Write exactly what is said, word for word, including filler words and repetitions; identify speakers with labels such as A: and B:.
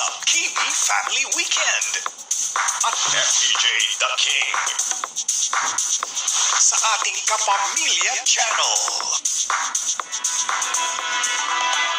A: sa Kimi Family Weekend at M P J The King sa ating Kapamilya Channel.